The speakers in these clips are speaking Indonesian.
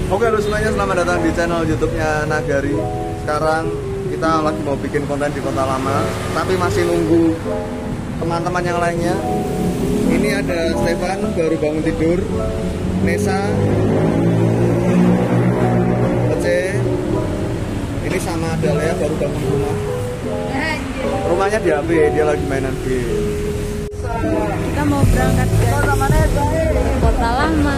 Oke halo semuanya, selamat datang di channel YouTube-nya Nagari. Sekarang kita lagi mau bikin konten di Kota Lama, tapi masih nunggu teman-teman yang lainnya. Ini ada Stefan baru bangun tidur, Nesa, Oce, ini sama Dalia baru bangun rumah. Rumahnya di HP, dia lagi mainan game. Kita mau berangkat ke Kota Lama.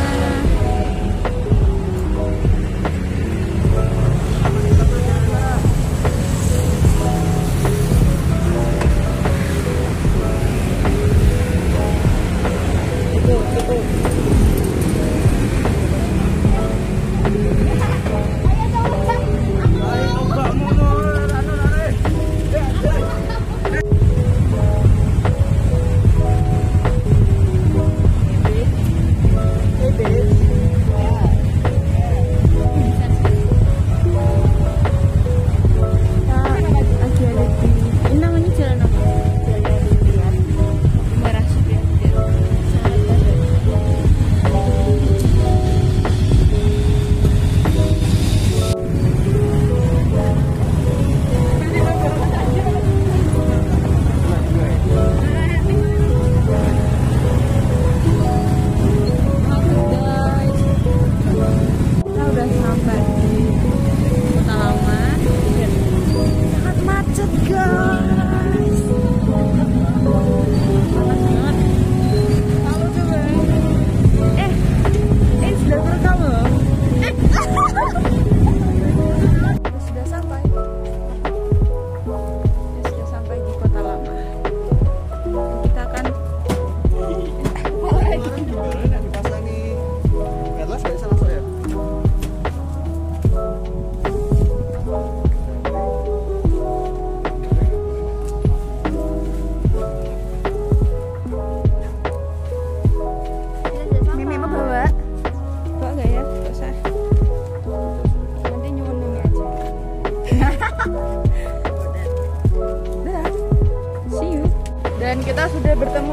Dan kita sudah bertemu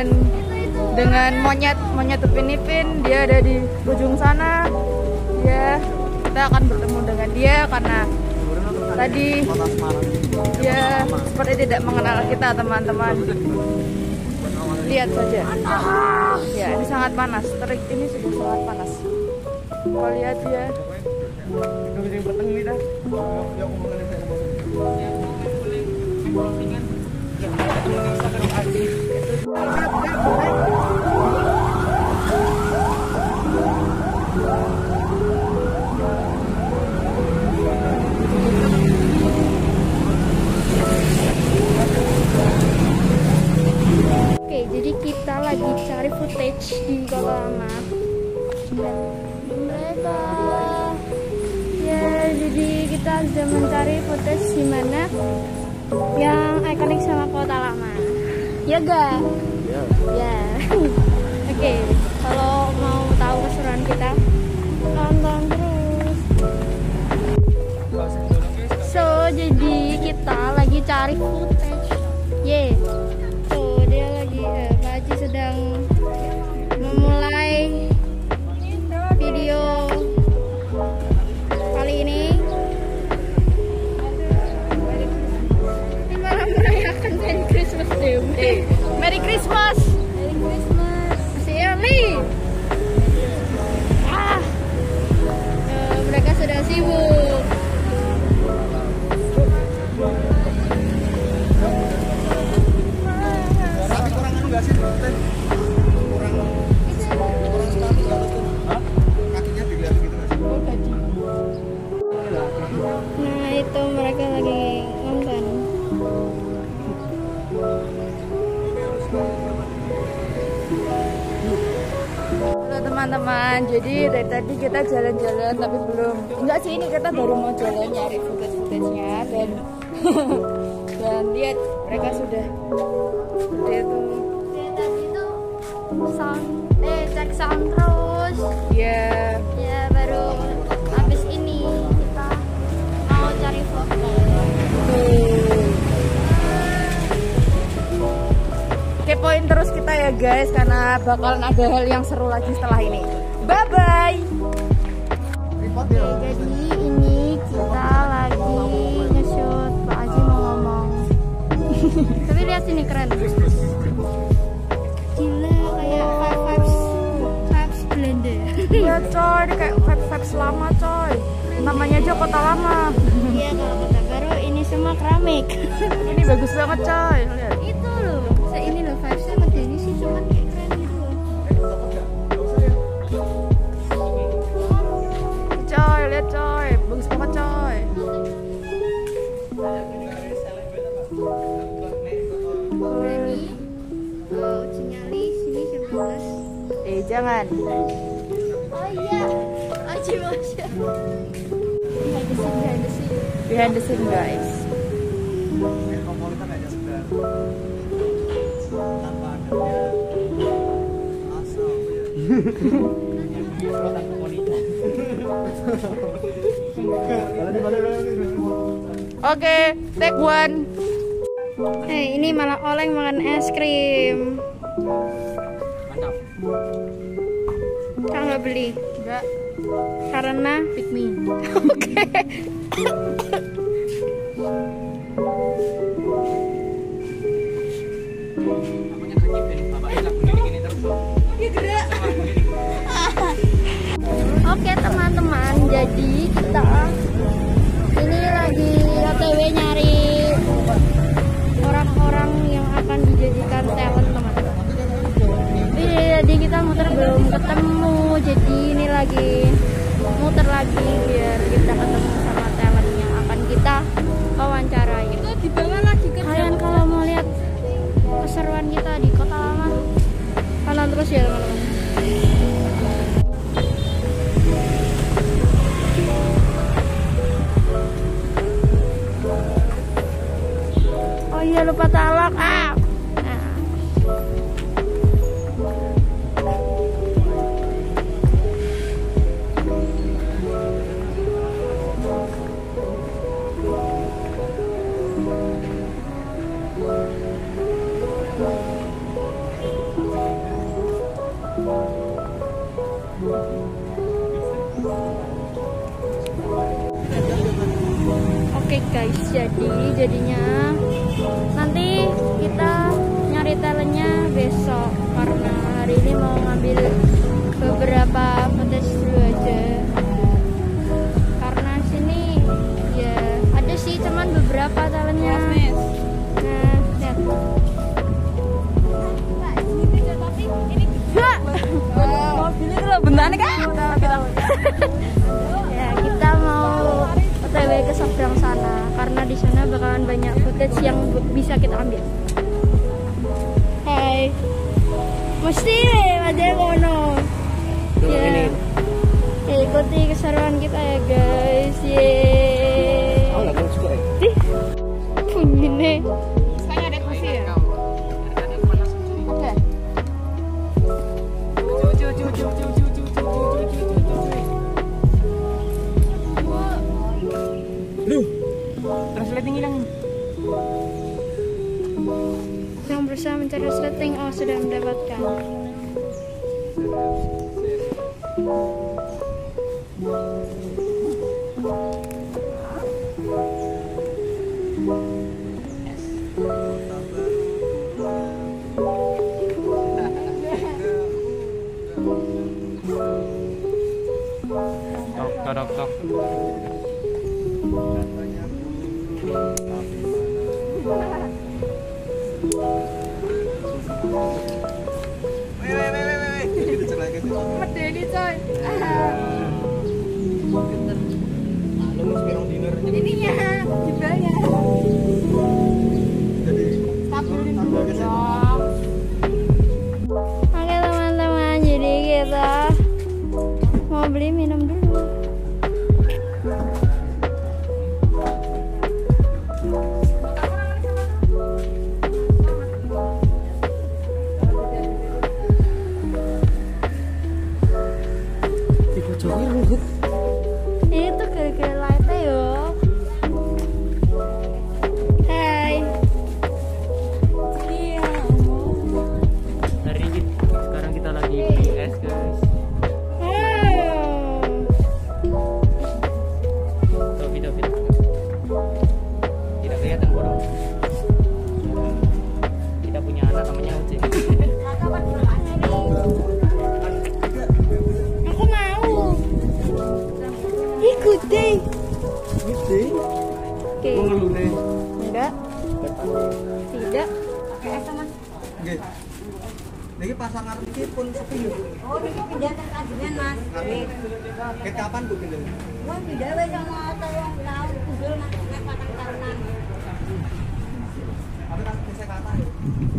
dengan monyet Upin Ipin. Dia ada di ujung sana. Kita akan bertemu dengan dia karena tadi dia seperti tidak mengenal kita, teman-teman. Lihat saja. Ya, ini sangat panas. Terik ini sudah sangat panas. Kalau lihat dia. Oke, jadi kita lagi cari footage di Kota Lama. Mereka jadi kita sudah mencari footage di mana yang ikonik sama Kota Lama. Ya ga? Ya. Oke, kalau mau tahu keseruan kita, tonton terus. So, jadi kita lagi cari footage. Tuh, dia lagi Pak Haji sedang memulai video kali ini. Ini malah merayakan Merry Christmas deh. Merry Christmas. Merry Christmas. Si Eli. Mereka sedang sibuk. Tapi kurang anu gak sih? Kurang sepatu ke atas tuh. Kakinya dilihat gitu gak sih? Nah, itu mereka lagi nonton. Halo teman-teman, jadi dari tadi kita jalan-jalan tapi belum. Enggak sih, ini kita baru mau jalan nyari footage-nya dan lihat mereka sudah seperti itu. Tadi tuh cek sound terus. Ya, Baru habis ini kita mau cari foto. kepoin terus kita ya guys, karena bakalan ada hal yang seru lagi setelah ini. Bye bye. coy, ini kayak vibes lama coy. Namanya aja kota lama. Iya, kalau kota baru ini semua keramik. Ini bagus banget coy, lihat. Itu loh, ini loh vibesnya sama Denny sih, cuman kayak keren gitu loh. Coy, lihat coy, bagus banget coy. Ini uji nyali sini 19. Jangan. Oh iya, uji masya. Behind the scene guys. Oke, take one. Ini malah Oleng makan es krim. Mantap. Kak nggak beli? Enggak, Karena pick me. oke. Oke teman-teman, jadi kita ini lagi OTW nyari orang-orang yang akan dijadikan talent teman-teman. Jadi kita muter belum ketemu, jadi ini lagi muter lagi biar kita ketemu sama talent yang akan kita wawancarai. Itu dibawa lagi ke kalian kalau mau lihat keseruan kita di Kota Lama, tonton terus ya teman-teman. Oh iya, lupa talak. Nah. Oke guys, jadinya nanti kita nyari talentnya besok karena hari ini mau ngambil beberapa footage dulu aja. Karena sini ya ada sih cuman beberapa talentnya. Nah, lihat. Mobilnya tuh bentar kan? Ya, kita mau OTW ke seberang sana karena di sana bakalan banyak footage yang bisa kita ambil. Hai, mesti aja ngono. Ya, ikuti keseruan kita ya guys. Yeay. Oh, nggak juga ya? Bunyi nih. Sekarang ada kursi ya? Oke. Translating hilang. Yang berusaha mencari resleting, oh sudah mendapatkan. Tok. Gitu cerai ke situ. Medeni coy. Lu mesti pirang dinner. Ininya jebelnya. Jadi Stabilin tambah ke situ. dong. Oke teman-teman, jadi kita mau beli minum dulu. Itu gara-gara latte yo. Hai. Hari ini sekarang kita lagi beli es guys. Oh. Midday. Midday. Oke. Mau ngeluh nih. Enggak. Tidak. Pakai es sama. Oke. Niki pasar ngarep iki pun sepi lho. Oh, ini pindah ke Kajian, Mas. Ket kapan Bu pindah? Wah, pindah wis sama tolong tahun kudul nek patang tahunan. Tapi kan bisa kata ya.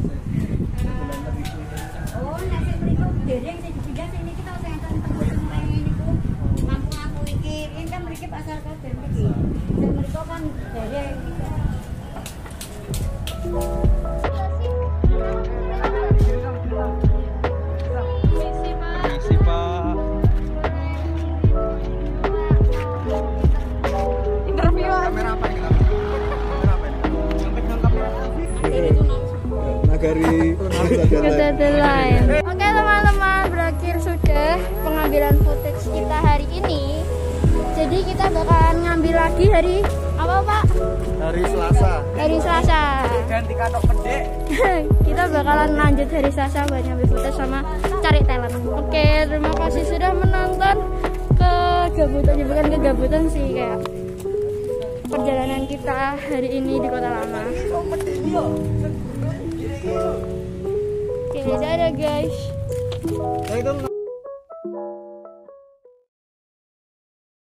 Oh, nek sing mriku dereng sing dipindah sing niki tau sing enten tembus ngene niku. Kampung aku iki, ini kan mriki pasar kabeh iki. Sing mriku kan dereng iki. Permisi, Pak. Interview. Kamera apa ini? Kamera apa ini? Yang pegang kamera. Nagari Lain. Oke teman-teman, berakhir sudah pengambilan footage kita hari ini. Jadi kita bakalan ngambil lagi hari apa Pak? Hari Selasa. Hari Selasa. Ganti katok gede. Kita bakalan lanjut hari Selasa buat ngambil footage sama cari talent. Oke, terima kasih sudah menonton kegabutan, ya bukan kegabutan sih, kayak perjalanan kita hari ini di Kota Lama. Oke, dadah guys. Saya itu